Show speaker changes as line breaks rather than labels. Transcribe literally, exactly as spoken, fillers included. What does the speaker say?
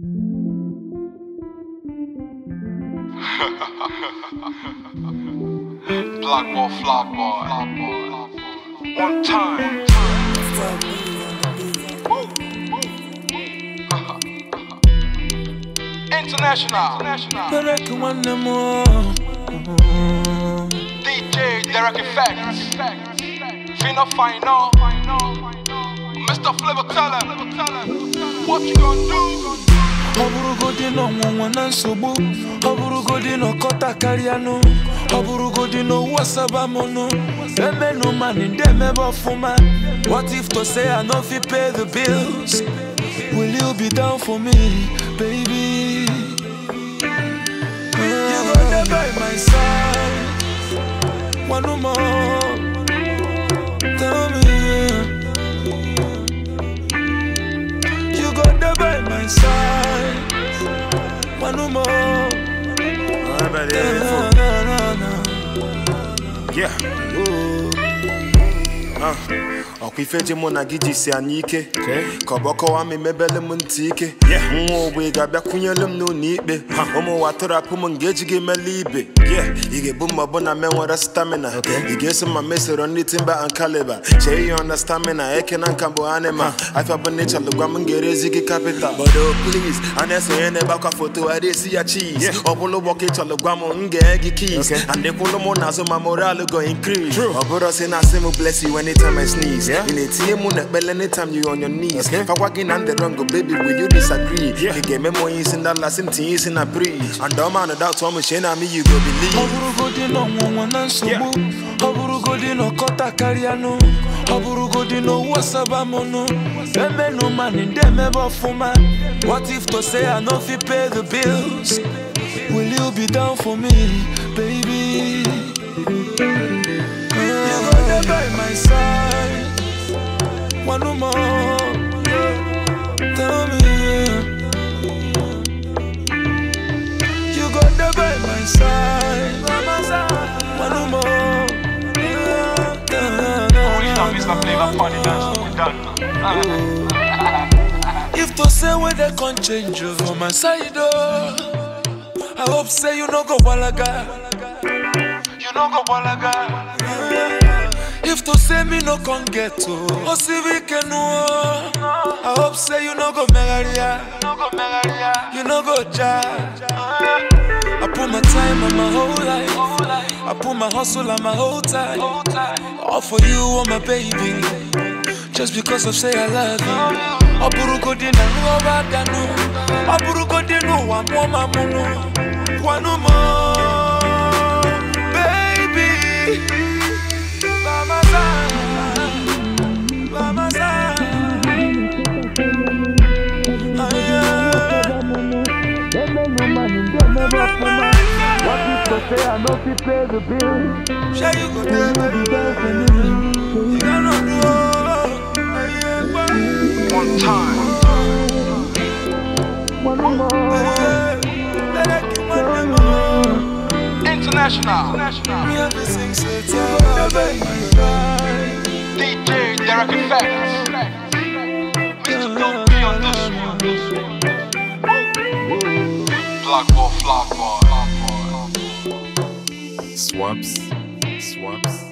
Black boy, fly boy, one time. International. D J Derek Effects. Fino Final. Mister Flavor, tell him what you gonna do.
Oburugodi no mwana nsobu, oburugodi no kota kariano, oburugodi no wasaba mono. Eme no mani ndeme bofuma. What if to say I know if you pay the bills? Will you be down for me, baby? You gonna by my side, one no more. Tell me, you gonna by my side, one no more.
Yeah. Uh. Okwifeje mo na giji si anyike koboko wa me mebele mu ntike nwo ogbe ga bia kunyelum no nikpe omo watora pu mo ngeji ge melibe yeah ige bu mo bona me nwara stamina ige so ma mesero nitimba and caliber che you understand me na eke na nkambo anema afa bu nature lugwa mo ngerezi ge capital but oh please anese ene bakwa photo I dey see ya cheese obolo boke chalugwa mo nge gi keys and the kulo mo na so my moral go increase oboro say na say mo bless you anytime I sneeze. Yeah. In a team, anytime you on your knees. Okay. For walking on the wrong, baby, will you disagree? Yeah. You get memories in that last teens in a breeze. And don't man, that's how much in me you go believe.
Oburugodi no mwana nsobu, oburugodi no kota kariano, oburugodi no wasaba mono. Eme no mani ndeme bofuma. What if to say I know if you pay the bills? Will you be down for me, baby? You gonna by my side, one no more. Tell me, you gonna by my side, one no more. If to say where they can change you from my side, oh, I hope say you no go walaga, you no go walaga. If to say me no can get to, oh see we can know. I hope say you no go megaria, you no go judge. I put my time and my whole life, I put my hustle and my whole time, all for you, oh my baby. Just because I say I love you. Oburugodi na no badanu, oburugodi no wa mo mamuno, one no more, baby. What you say I know if you pay the bill? Shall you go there, baby? You cannot do
one time.
One more.
International. D J Derek Effects. Mister Don't be on this one. Black boy, fly boy.
Swaps, swaps.